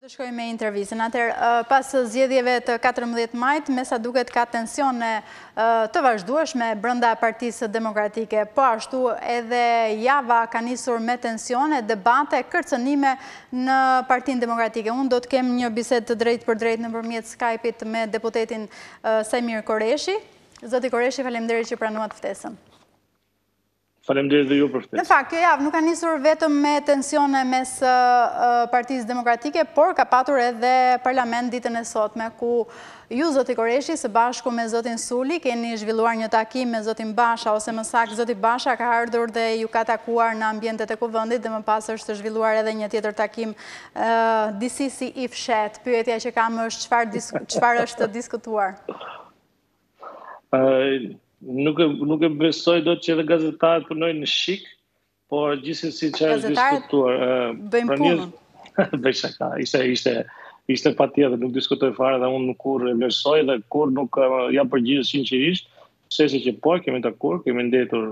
Të shkoj me intervistën. Atëherë, pas zgjedhjeve të 14 majit, me sa duket ka tensione të vazhdueshme brenda Partisë Demokratike. Po ashtu edhe java ka nisur me tensione, debate, kërcënime në Partinë Demokratike. Unë do të kem një bisedë të drejtë për drejtë nëpërmjet Skype-it me deputetin Sajmir Koreshi. Zoti Koreshi, faleminderit që pranuat ftesën. Faleminderit dhe ju për ftesën. Në fakt, kjo javë nuk ka nisur vetëm me tensione mes Partisë Demokratike, por ka patur edhe parlament ditën e sotme, ku ju, zoti Koreshi, së bashku me zotin Suli, keni zhvilluar një takim me zotin Basha, ose më saktë zoti Basha ka ardhur dhe ju ka takuar në ambientet e kuvendit, dhe më pas është zhvilluar edhe një tjetër takim disi si i fshet. Pyetja që kam është çfarë është diskutuar? Nuk e besoj do që edhe gazetarët punojnë në shik, por gjithsesi që është diskutuar. Gazetarët bëjmë punën. Bëj shaka, ishte patjetër, nuk diskutoj fare dhe unë kur e vlerësoj dhe kur nuk jam përgjigjës sinqerisht, se që po, kemi takuar, kemi ndetur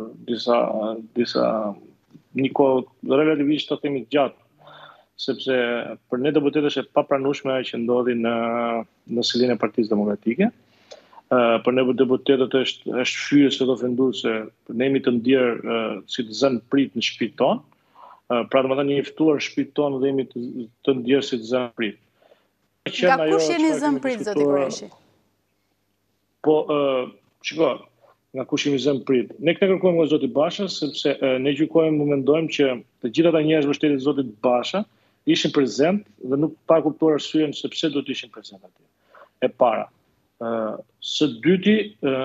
një kohë relativisht të themi gjatë, sepse për ne deputetët është e papranueshme ajo që ndodhi në selinë e Partisë Demokratike. Për ne deputetët është fyes e ofenduese, ne jemi të ndjerë si të zënë prit në shtëpinë tonë, pra domethënë jemi ftuar në shtëpinë tonë dhe jemi të ndjerë si të zënë prit. Nga kush jeni zënë prit, zoti Koreshi? Po, shiko, nga kush jemi zënë prit. Ne këtë kërkojmë nga zoti Basha, sepse ne gjykojmë, mendojmë që të gjithë ata njerëz mbështetjet e zotit Basha ishin prezent dhe nuk pa kuptuar arsyeën se pse do të ishin prezent atje. E para. Së dyti...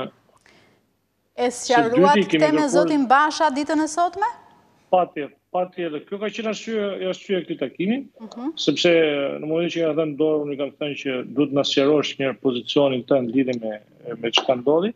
E sqaruat këte me zotin Basha ditën e sotme? Patjetër. Kjo ka qenë arsye e këtij takimi, sepse në momentin që ja dhënë dorë, unë i kam thënë që duhet na sqarosh një pozicionin tënd lidhje me çka ndodhi.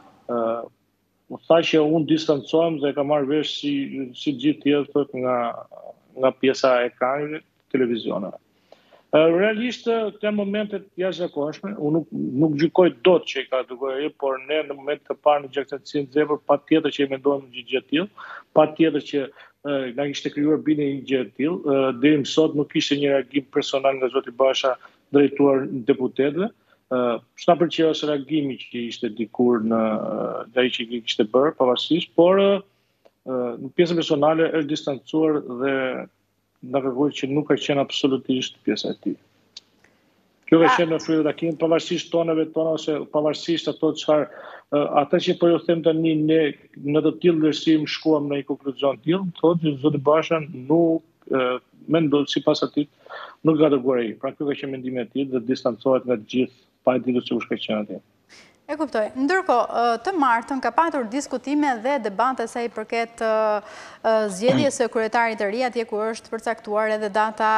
Më tha që unë distancohem dhe kam marrë vesh si gjithë tjetër nga pjesa e ekranit të televizioneve. Realisht, këto momentet jashtëzakonshme, unë nuk gjykoj dot që i ka dërguar ai, por ne në moment të parë në gjaktësinë zepër, patjetër që i mendojmë një gjë të tillë, patjetër që na kishte krijuar bindje një gjë të tillë, deri më sot nuk kishte një reagim personal nga zoti Basha drejtuar deputetëve. S'na pëlqeu as reagimi që ishte dikur në ai që kishte bërë pavarësisht, por në pjesën personale është distancuar dhe nga kërkoj që nuk ka qenë absolutisht pjesa e tij. Kjo ka qenë në fryrë takim, pavarësisht toneve tona ose pavarësisht ato çfarë ata që po ju them tani, ne në të tillë vlerësim shkuam në një konkluzion të tillë, thotë që zoti Basha nuk mendon sipas atij nuk ka dërguar ai. Pra kjo ka qenë mendimi i tij dhe distancohet nga të gjithë pa e ditur se kush ka qenë atje. E kuptoj. Ndërkohë, të martën ka patur diskutime dhe debate sa i përket zgjedhjes së kryetarit të ri, atje ku është përcaktuar edhe data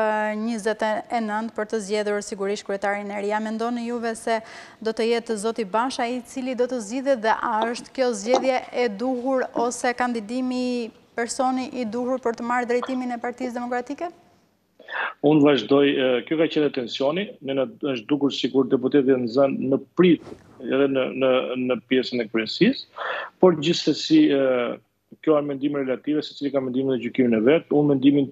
29 për të zgjedhur sigurisht kryetarin e ri. A mendoni juve se do të jetë zoti Basha i cili do të zgjidhet dhe a është kjo zgjedhje e duhur ose kandidimi personi i duhur për të marrë drejtimin e Partisë Demokratike? Unë vazhdoj, kjo ka qenë tensioni, ne është dukur sikur deputetët në zënë në prit edhe në pjesën e kryesisë, por gjithsesi kjo është mendim relative, secili ka mendimin e gjykimin e vet. Unë mendimin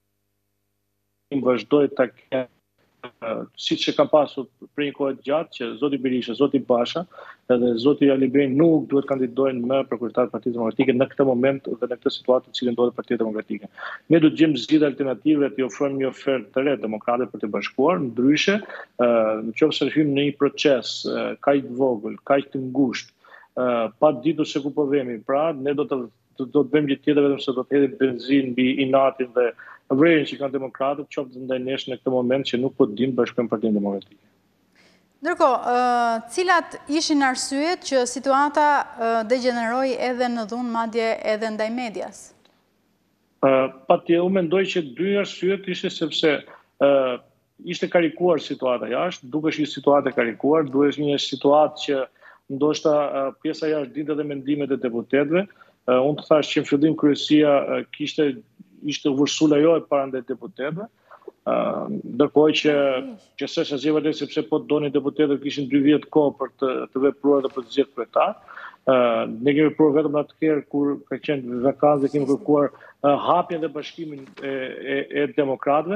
tim vazhdoj ta kem siç e ka pasur për një kohë të gjatë që zoti Berisha, zoti Basha edhe zoti Alibej nuk duhet kandidojnë më për kryetar të Partisë Demokratike në këtë moment dhe në këtë situatë në cilën ndodhet Partia Demokratike. Ne do të gjejmë zgjidhje alternative, të ofrojmë një ofertë të re demokrate për të bashkuar, ndryshe, nëse hym në një proces kaq të vogël, kaq të ngushtë, pa ditur se ku po vemi, pra ne do të bëjmë gjë tjetër vetëm se do të hedhim benzinë mbi inatin dhe vrejën që kanë demokratët, qoftë ndaj nesh në këtë moment që nuk po dinë bashkojmë Partinë Demokratike. Ndërkohë, cilat ishin arsyet që situata degeneroi edhe në dhunë, madje edhe ndaj medias? Patjetër, unë mendoj që dy arsyet ishte sepse ishte karikuar situata jashtë, dukesh një situatë e karikuar, duhesh një situatë që ndoshta pjesa jashtë dinte dhe mendimet e deputetëve. Unë të thash që në fillim kryesia ishte vërsula jo e para ndaj deputetëve, ndërkohë që s'është asgjë vërtet sepse po donin deputetët kishin 2 vjet kohë për të vepruar dhe për të zgjedhur kryetar. Ne kemi vepruar vetëm atëherë kur ka qenë vakancë, kemi kërkuar hapjen dhe bashkimin e demokratëve.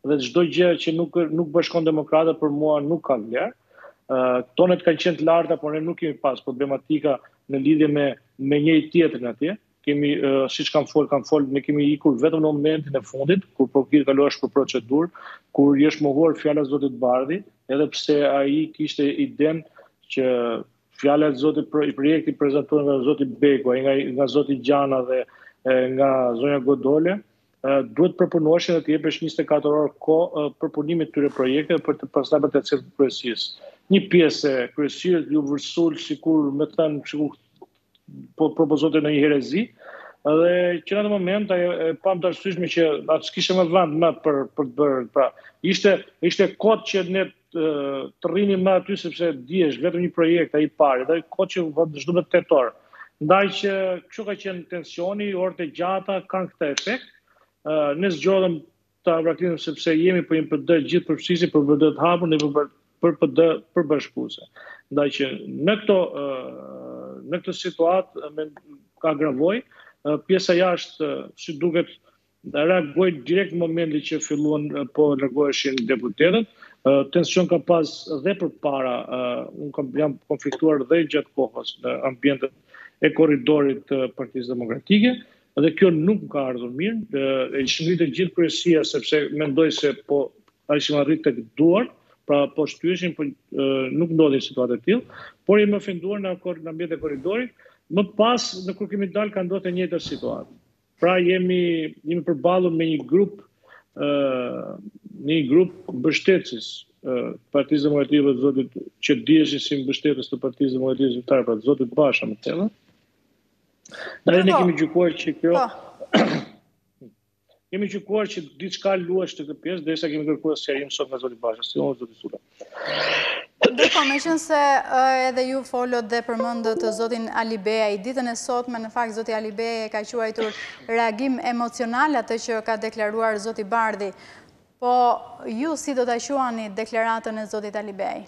dhe çdo gjë që nuk bashkon demokratët për mua nuk ka vlerë. Tonet kanë qenë të larta, por ne nuk kemi pas problematika në lidhje me njëri tjetrin atje. Kemi, siç kam folë, ne kemi ikur vetëm në momentin e fundit, kur po kalohesh për procedurë, kur jesh mohuar fjala e Zotit Bardhi, edhe pse ai kishte iden që fjala e Zotit projekti prezantuar nga Zoti Beku, nga Zoti Gjana dhe nga zonja Godole, duhet përpunoheshin dhe të jepesh 24 orë kohë përpunimit të këtyre projekteve për të pastaj për të cilë kryesisë. Një pjesë e kryesisë ju vërsul sikur me thënë sikur po propozote në një herezi, dhe që në atë moment e pam të arsyeshme që atë s'kishte më vend më për të bërë. Pra, ishte kohë që ne të rrinim më aty sepse dihesh vetëm një projekt ai parë, dhe kohë që çdo me 8 orë. Ndaj që kështu ka qenë tensioni, orët e gjata kanë këtë efekt. Ne zgjodhëm ta vraktisim sepse jemi për një PD gjithë përfshirësi, për PD të hapur dhe për PD përbashkuese. Ndaj që në këtë situatë ka agravoj, pjesa jashtë si duket reagoi direkt në momentin që filluan po largoheshin deputetët. Tension ka pas dhe përpara, unë jam konfliktuar dhe gjatë kohës në ambientet e korridorit të Partisë Demokratike, dhe kjo nuk ka ardhur mirë. E shënritë gjithë kryesia sepse mendoj se po ishim arrit tek duar, pra po shtyeshin, po nuk ndodhin situatë të tillë, por jemi ofenduar në ambientin e korridorit. Më pas, në kur kemi dalë, ka ndodhur e njëjta situatë. Pra jemi përballur me një grup mbështetësis Partisë Demokratike dhe Zotit që diheshin si mbështetës të Partisë Demokratike Zyrtare, pra Zotit Basha më thellë. Ne kemi gjykuar që kjo kemi gjykuar që diçka luash të këtë pjesë, derisa kemi kërkuar sqarim sot nga Zoti Basha, si unë Zoti Sula. Ndërkohë, meqense edhe ju folët dhe përmendët Zotin Alibej, ditën e sotme në fakt Zoti Alibej ka quajtur reagim emocional atë që ka deklaruar Zoti Bardhi. Po ju si do ta quani deklaratën e Zotit Alibej?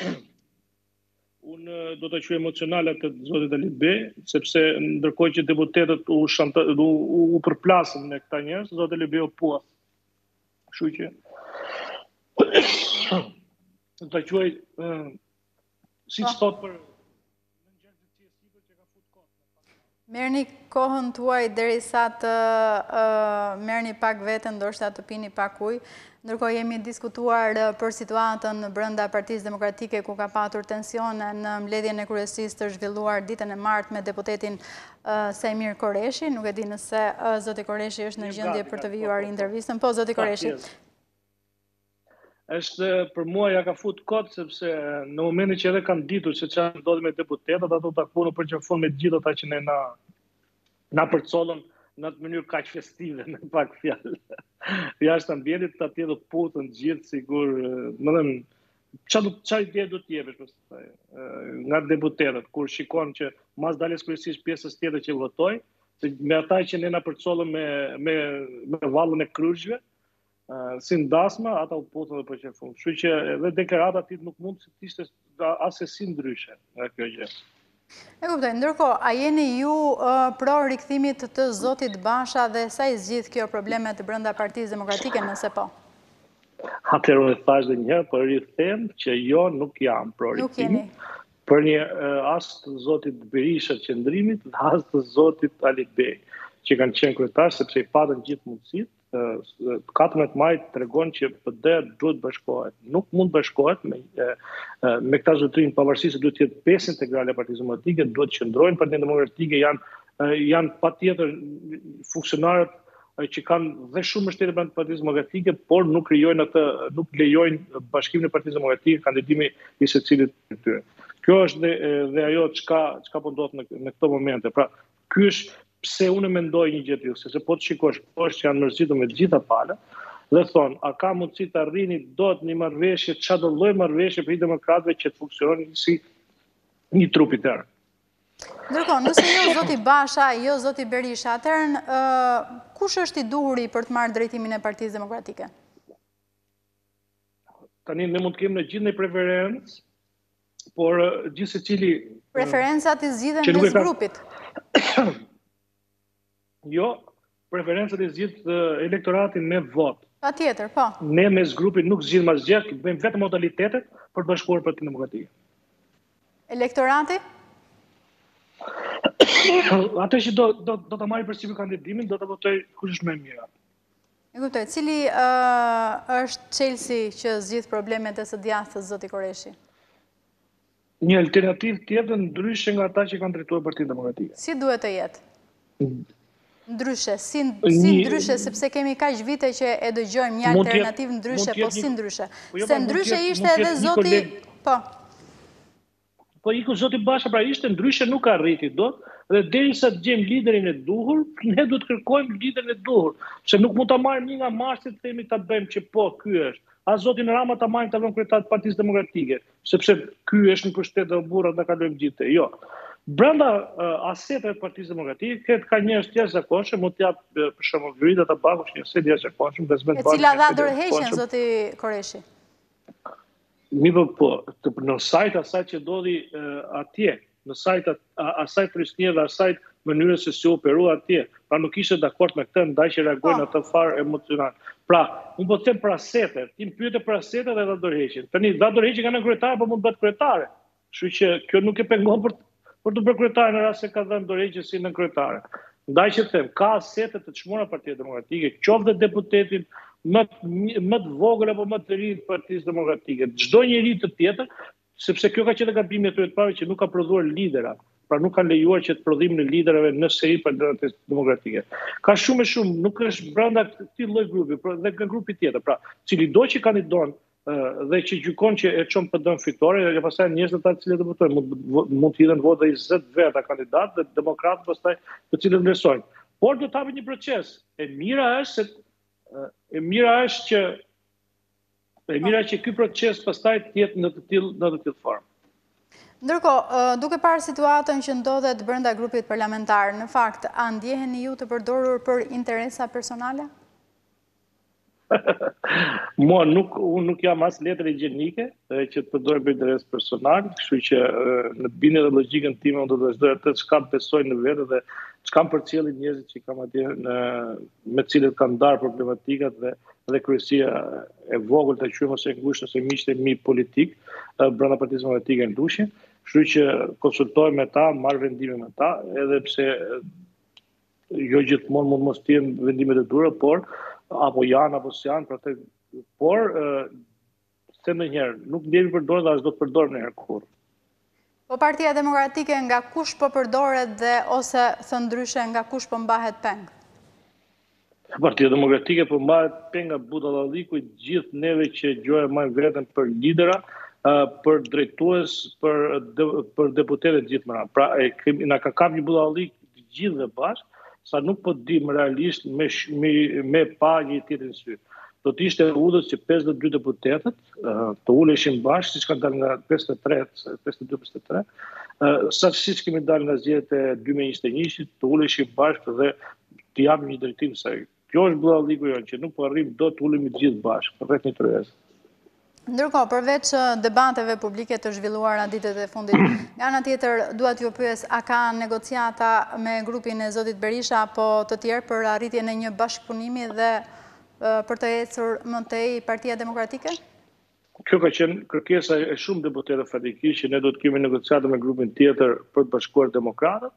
Unë do të quaj emocionale të Zotit Alibej, sepse ndërkohë që deputetët u përplasën në këta njerëz, Zoti Alibej u puas. Kështu që do të quaj siç thot për merrni kohën tuaj derisa të merrni pak veten, ndoshta të pini pak ujë. Ndërkohë jemi diskutuar për situatën brenda Partisë Demokratike ku ka patur tensione në mbledhjen e kryesisë të zhvilluar ditën e martë me deputetin Sajmir Koreshi. Nuk e di nëse zoti Koreshi është në gjendje për të vijuar intervistën. Po, zoti Koreshi. Për mua ja ka fut kot sepse në momentin që edhe kanë ditur se çfarë ndodhi me deputetët, ato takuan për qafon me gjithë ata që na përcollën në atë mënyrë kaq festive, me pak fjalë. Jashtë ambientit të atje do putën gjithë sigur, më thënë, çfarë ide do të jepesh pastaj nga deputetët kur shikon që mas daljes kryesisht pjesës tjetër që votoi, se me ata që ne na përcollën me vallën e kryqëve, si ndasma, ata u putën dhe për që fund. Kështu që edhe deklarata ti nuk mund të ishte asesi ndryshe nga kjo gjë. E kuptoj, ndërkohë, a jeni ju pro rikthimit të Zotit Basha dhe sa i zgjidh kjo problemet brenda Partisë Demokratike nëse po? Atëherë unë thash dhe një herë, por rikthem që jo nuk jam pro rikthimit. Për një as të Zotit Berisha qendrimit dhe as të Zotit Alibej, që kanë qenë kryetar sepse i patën gjithë mundësitë. 14 maj tregon që PD duhet bashkohet. Nuk mund bashkohet me këta zotërin, pavarësisht se duhet të jetë pjesë integrale e Partisë Demokratike, duhet të qëndrojnë Partinë Demokratike, janë patjetër funksionarët që kanë dhe shumë mbështetje pranë Partisë Demokratike, por nuk lejojnë bashkimin e Partisë Demokratike, kandidimi i secilit prej tyre. Kjo është dhe ajo çka po ndodh në këto momente. Pra, ky është pse unë mendoj një gjë tillë, sepse po të shikosh poshtë që janë mërzitur me të gjitha palët, dhe thonë, a ka mundësi të arrini dot një marrëveshje, çdo lloj marrëveshje për demokratëve që të funksionojnë si një trup i tërë. Ndërkohë, nëse jo zoti Basha, jo zoti Berisha, atëherë kush është i duhuri për të marrë drejtimin e Partisë Demokratike? Tani ne mund të kemi në gjithë një preferencë, por gjithë secili preferencat i zgjidhen mes grupit. Jo, preferencat i zgjidh elektoratin me vot. Patjetër, po. Ne mes grupit nuk zgjidhim asgjë, bëjmë vetëm modalitetet për të bashkuar Partinë Demokratike. Elektorati? Atë që do ta marrë përsipër kandidimin, do ta votoj kush është më e mira. E kuptoj. Cili është çelësi që zgjidh problemet e së djathtës, zoti Koreshi? Një alternativë tjetër ndryshe nga ata që kanë drejtuar Partinë Demokratike. Si duhet të jetë? Ndryshe, si ndryshe, sepse kemi kaq vite që e dëgjojmë një alternativë ndryshe, po si ndryshe? Se ndryshe ishte edhe zoti... Po. Po iku zoti Basha, pra ishte ndryshe nuk arriti dot, dhe derisa të gjejmë liderin e duhur, ne duhet të kërkojmë liderin e duhur, se nuk mund ta marrim një nga marsit të themi ta bëjmë që po ky është. A zotin Rama ta marrim ta vëmë kryetar të Partisë Demokratike, sepse ky është në pushtet dhe burrat ta kalojmë gjithë. Jo. Brenda aseteve të Partisë Demokratike ka njerëz të jashtëzakonshëm, mund të jap për shembull Grida Tabaku, që është një jashtëzakonshëm, e cila dha dorëheqjen zoti Koreshi. Po, në sajt asaj që ndodhi atje, në sajt asaj trysnie dhe asaj mënyrës se si operua atje, pra nuk ishte dakord me këtë, ndaj që reagojnë atë farë emocional. Pra, unë po të them për asetet, ti më pyete për asetet dhe dha dorëheqjen. Tani dha dorëheqjen nga në kryetare, po mund të bëhet kryetare. Kështu që kjo nuk e pengon për të bërë kryetare në rast se ka dhënë dorëheqje si në kryetare. Ndaj që them, ka asetet të çmuara Partia Demokratike, qoftë deputetin më të vogël apo më të ri të Partisë Demokratike. Çdo njeri të tjetër, sepse kjo ka qenë gabimi i tyre të parë që nuk ka prodhuar lidera, pra nuk kanë lejuar që të prodhimin e liderave në seri Partisë Demokratike. Ka shumë e shumë, nuk është brenda këtij lloj grupi, por edhe nga grupi tjetër, pra, cili do që kandidon dhe që gjykon që e çon PD-n fitore, dhe pastaj njerëzit ata të cilët do votojnë, mund të hidhen votë 20 veta kandidat dhe demokratë pastaj të cilët vlerësojnë. Por do të hapet një proces. E mira që ky proces pastaj të jetë në të tillë formë. Ndërkohë, duke parë situatën që ndodhet brenda grupit parlamentar, në fakt, a ndjeheni ju të përdorur për interesa personale? Unë nuk jam as letër higjienike që të përdor për interes personal, kështu që në bindje dhe logjikën time unë do të vazhdoj atë çka besoj në vetë dhe çka përcjellin njerëzit që kam atje me të cilët kanë ndarë problematikat dhe kryesia e vogël të quajmë ose ngushtë ose miqtë e mi politik brenda Partisë Demokratike ndryshe. Kështu që konsultoj me ta, marr vendime me ta, edhe pse jo gjithmonë mund mos të jenë vendimet e dhura, por apo janë apo s'janë, por se ndonjëherë nuk ndjemi përdorë dhe as do të përdorë ndonjëherë kurrë. Po Partia Demokratike nga kush po përdoret dhe ose thënë ndryshe nga kush po mbahet peng? Partia Demokratike po mbahet peng nga budallalliku i gjithë neve që gjoja marrin veten për lidera, për drejtues, për deputetët gjithë mëra. Pra na ka kap një budallallik të gjithë dhe bashkë, sa nuk po dim realisht me pa një tjetër sy. Do të ishte udhës që 52 deputetët të uleshin bashkë, siç kanë dalë nga 52-53, siç kemi dalë nga zgjedhjet e 2021-shit, të uleshin bashkë dhe të japim një drejtim saj. Kjo është budalliku jonë, që nuk po arrim do të ulemi të gjithë bashkë rreth një tryeze. Ndërkohë, përveç debateve publike të zhvilluara ditët e fundit, nga ana tjetër duat ju pyes, a ka negociata me grupin e zotit Berisha apo të tjerë për arritjen e një bashkëpunimi dhe për të ecur më tej Partia Demokratike? Kjo ka qenë kërkesa e shumë deputetëve fatikisht që ne do të kemi negociata me grupin tjetër për të bashkuar demokratët.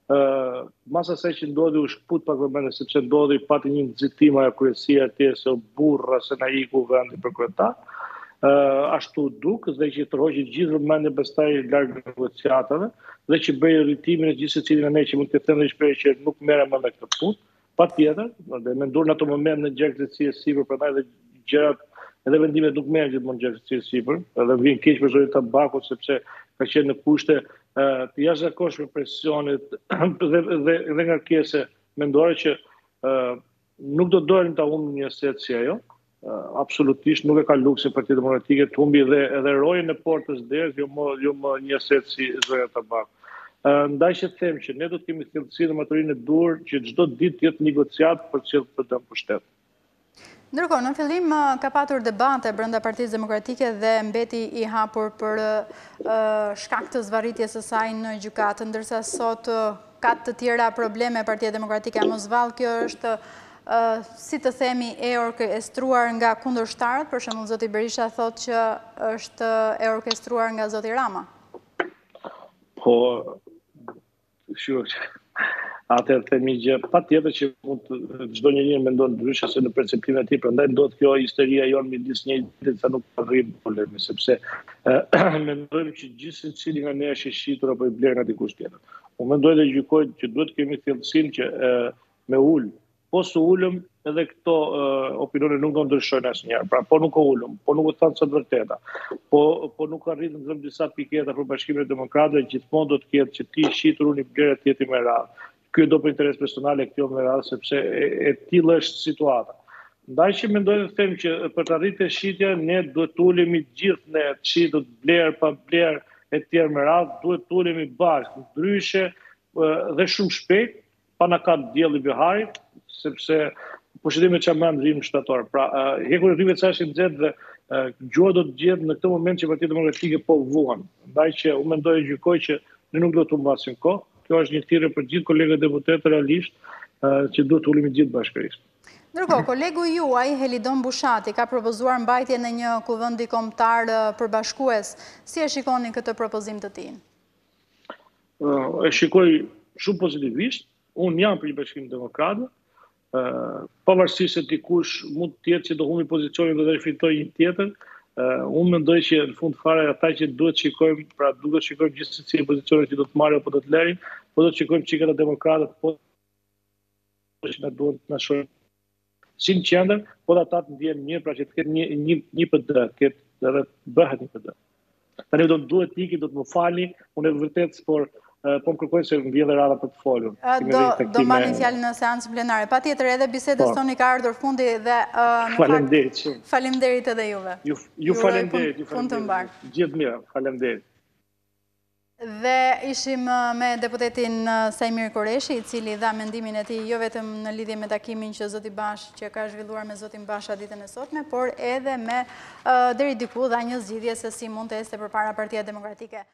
Mas asaj që ndodhi u shkput pak vëmendje sepse ndodhi pati një nxitim ajo kryesia atje se burra se na iku vendi për kryetar. Ashtu duk dhe që të rroqi gjithë vëmendje pastaj larg negociatave dhe që bëj rritimin e gjithë secili nga ne që mund të them dhe shpresoj që nuk merrem më me këtë punë. Patjetër, dhe menduar në ato moment në gjerëtësi e sipër, prandaj dhe gjërat edhe vendimet nuk merren gjithmonë gjerëtësi e sipër, edhe vjen keq për zotin Tabaku sepse ka qenë në kushte të jashtëzakonshme presionit dhe ngarkese mendore që nuk do dorim ta humbim një aset si ajo. Absolutisht nuk e ka luksin Partia Demokratike të humbi edhe rojën e portës derës, jo më një aset si zoja Tabaku. Ndaj që them që ne do të kemi thellësi dhe maturinë e dur që çdo ditë të jetë negociat për të cilët të dëm pushtet. Ndërkohë, në fillim ka patur debate brenda Partisë Demokratike dhe mbeti i hapur për shkak të zvarritjes së saj në gjykatë, ndërsa sot ka të tjera probleme Partia Demokratike. Mos vallë, kjo është si të themi, e orkestruar nga kundërshtarët, për shembull zoti Berisha thot që është e orkestruar nga zoti Rama. Po, atëherë themi gjë, patjetër që çdo njeri mendon ndryshe se në perceptimin e tij, prandaj ndodh kjo histeria jonë midis njëjtit sa nuk ka rrim problemi, sepse mendojmë që gjithë secili nga ne është i shitur apo i bler nga dikush tjetër. Unë mendoj dhe gjykoj që duhet kemi thellësinë që me ul, po su ulëm edhe këto opinione nuk do ndryshojnë asnjëherë. Pra, po nuk o ulëm, po nuk o thanë sot vërteta, po nuk arritën të dhëmë disa piketa për Bashkimin e Demokratëve, gjithmonë do të ketë që ti shitur unë i blerë tjetri me radhë. Ky do për interes personal e kjo me radhë, sepse e tillë është situata. Ndaj që mendoj të them që për të arritur shitja, ne duhet të ulemi gjithë ne të shitur, blerë, pa blerë, e tjerë me radhë, duhet të ulemi bashkë, ndryshe dhe shumë shpejt, pa na ka dielli biharit, sepse po shitim me çfarë mend rrim shtator. Pra, hekur rrive çashi nxehtë dhe gjua do të gjetë në këtë moment që Partia Demokratike po vuan. Ndaj që unë mendoj e gjykoj që ne nuk do të humbasim kohë. Kjo është një thirrje për gjithë kolegët deputetë realisht që duhet të ulemi gjithë bashkërisht. Ndërkohë, kolegu juaj, Helidon Bushati, ka propozuar mbajtje në një kuvendi kombëtar përbashkues. Si e shikoni këtë propozim të tij? E shikoj shumë pozitivisht. Unë jam për një Bashkim Demokratëve, pavarësisht se dikush mund të jetë që do humbi pozicionin dhe do fitojë një tjetër. Unë mendoj që në fund fare ata që duhet shikojmë, pra duhet shikojmë gjithsesi pozicionet që do të marrin apo do të lërin, po do të shikojmë çika të demokratët, po që na duhet të na shohim si në qendër, po dhe ata të ndjehen mirë, pra që të ketë një PD, ketë edhe bëhet një PD. Tani do të duhet iki, do të më falni, unë e vërtet, por po më kërkoj se më vjen rada për të folur. Do marrin fjalën në seancë plenare. Patjetër edhe bisedës toni ka ardhur fundi dhe faleminderit shumë. Faleminderit edhe juve. Ju faleminderit, fund të mbar. Gjithë mirë, faleminderit. Dhe ishim me deputetin Sajmir Koreshi, i cili dha mendimin e tij jo vetëm në lidhje me takimin që zoti Bash që ka zhvilluar me zotin Basha ditën e sotme, por edhe me deri diku dha një zgjidhje se si mund të ecte përpara Partia Demokratike.